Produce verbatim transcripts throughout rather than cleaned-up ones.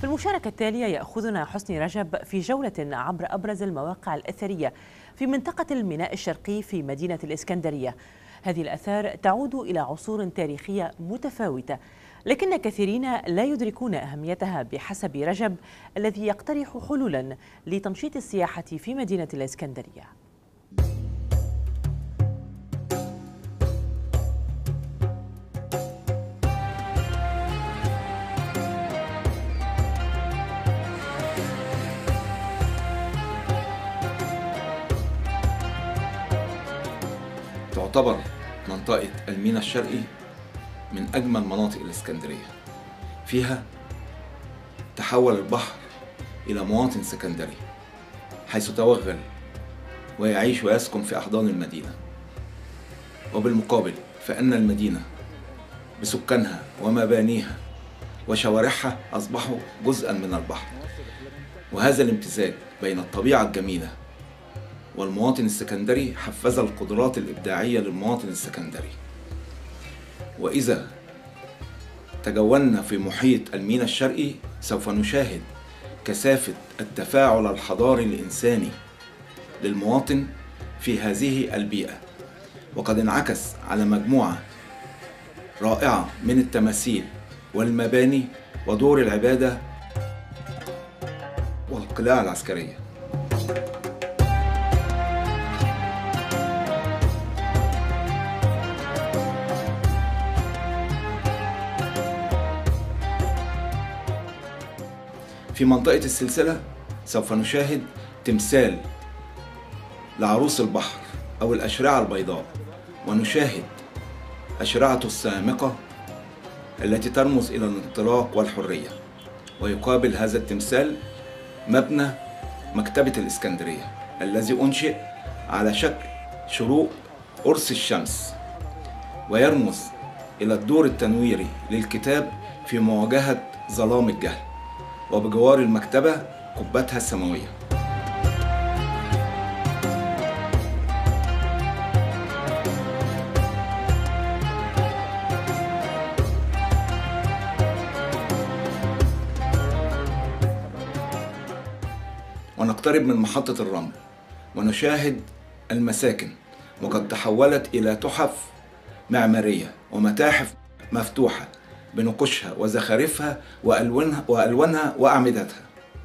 في المشاركة التالية يأخذنا حسني رجب في جولة عبر أبرز المواقع الأثرية في منطقة الميناء الشرقي في مدينة الإسكندرية. هذه الآثار تعود إلى عصور تاريخية متفاوتة، لكن كثيرين لا يدركون أهميتها بحسب رجب الذي يقترح حلولا لتنشيط السياحة في مدينة الإسكندرية. تعتبر منطقة الميناء الشرقي من أجمل مناطق الإسكندرية. فيها تحول البحر إلى مواطن سكندري، حيث توغل ويعيش ويسكن في أحضان المدينة. وبالمقابل فإن المدينة بسكانها ومبانيها وشوارعها أصبحوا جزءا من البحر، وهذا الامتزاج بين الطبيعة الجميلة والمواطن السكندري حفز القدرات الإبداعية للمواطن السكندري. وإذا تجولنا في محيط الميناء الشرقي سوف نشاهد كثافة التفاعل الحضاري الإنساني للمواطن في هذه البيئة، وقد انعكس على مجموعة رائعة من التماثيل والمباني ودور العبادة والقلاع العسكرية. في منطقة السلسلة سوف نشاهد تمثال لعروس البحر أو الأشرعة البيضاء، ونشاهد أشرعته السامقة التي ترمز إلى الانطلاق والحرية. ويقابل هذا التمثال مبنى مكتبة الإسكندرية الذي أنشئ على شكل شروق قرص الشمس، ويرمز إلى الدور التنويري للكتاب في مواجهة ظلام الجهل، وبجوار المكتبة قبتها السماوية. ونقترب من محطة الرمل ونشاهد المساكن، وقد تحولت إلى تحف معمارية ومتاحف مفتوحة بنقوشها وزخارفها وألوانها وألوانها وأعمدتها.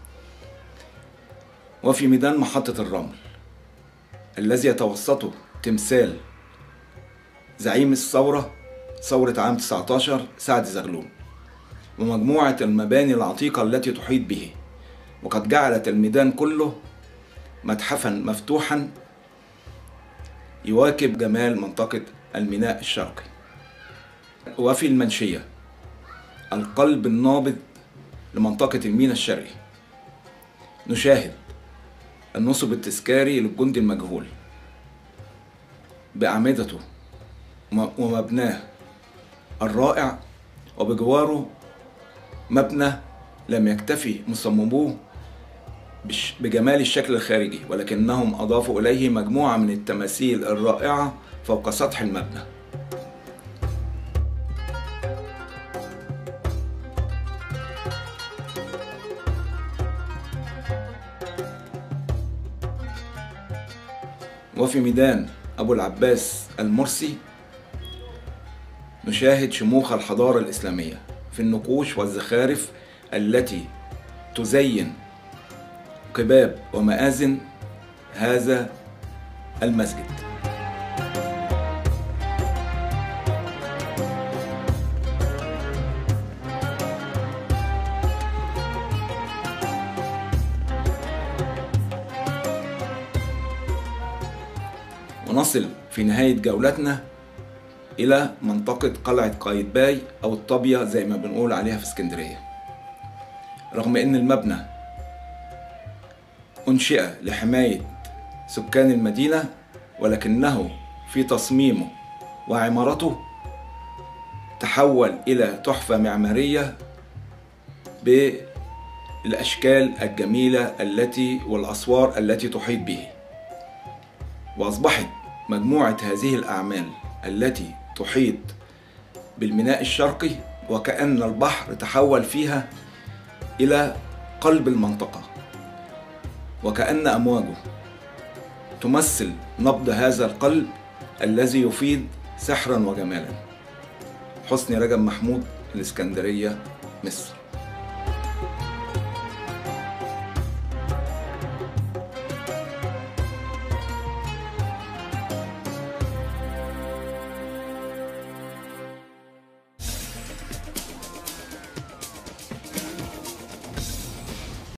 وفي ميدان محطة الرمل الذي يتوسطه تمثال زعيم الثورة ثورة عام تسعة عشر سعد زغلول، ومجموعة المباني العتيقة التي تحيط به، وقد جعلت الميدان كله متحفا مفتوحا يواكب جمال منطقة الميناء الشرقي. وفي المنشية القلب النابض لمنطقة الميناء الشرقي نشاهد النصب التذكاري للجندي المجهول بأعمدته ومبناه الرائع، وبجواره مبنى لم يكتفي مصمموه بجمال الشكل الخارجي، ولكنهم أضافوا إليه مجموعة من التماثيل الرائعة فوق سطح المبنى. وفي ميدان أبو العباس المرسي نشاهد شموخ الحضارة الإسلامية في النقوش والزخارف التي تزين قباب ومآذن هذا المسجد. ونصل في نهاية جولتنا إلى منطقة قلعة قايتباي أو الطابية زي ما بنقول عليها في اسكندرية. رغم أن المبنى أنشئ لحماية سكان المدينة، ولكنه في تصميمه وعمارته تحول إلى تحفة معمارية بالأشكال الجميلة التي والأسوار التي تحيط به. وأصبحت مجموعة هذه الأعمال التي تحيط بالميناء الشرقي وكأن البحر تحول فيها إلى قلب المنطقة، وكأن أمواجه تمثل نبض هذا القلب الذي يفيض سحرا وجمالا. حسني رجب محمود، الإسكندرية، مصر.